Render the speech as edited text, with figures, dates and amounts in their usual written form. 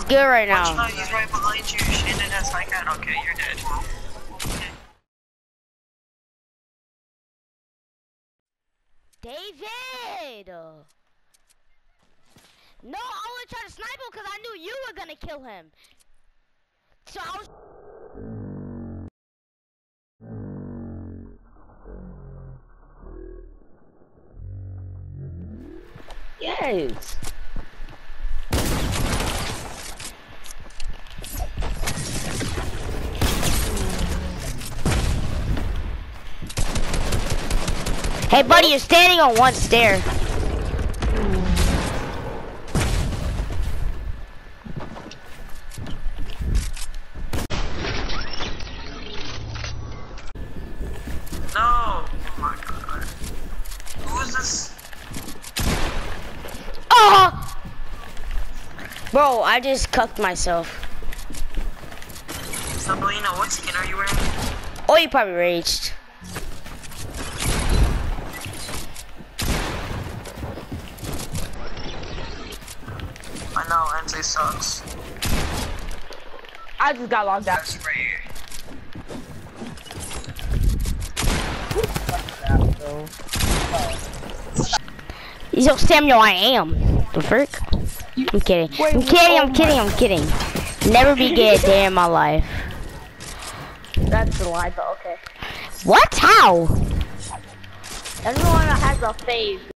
is good right now. Watch, he's right behind you. Shannon has my cat. Okay, you're dead. David! No, I was trying to snipe him because I knew you were gonna kill him. So I was... Yes. Hey buddy, you're standing on one stair. No! Oh my god. Who is this? Oh! Bro, I just cucked myself. Sabrina, what skin are you wearing? Oh, you probably raged. I know, NC sucks. I just got logged out. That's right here. Yo, Samuel, I am. The frick? I'm kidding. I'm kidding. Never be gay a day in my life. That's a lie, but okay. What? How? Everyone has a phase.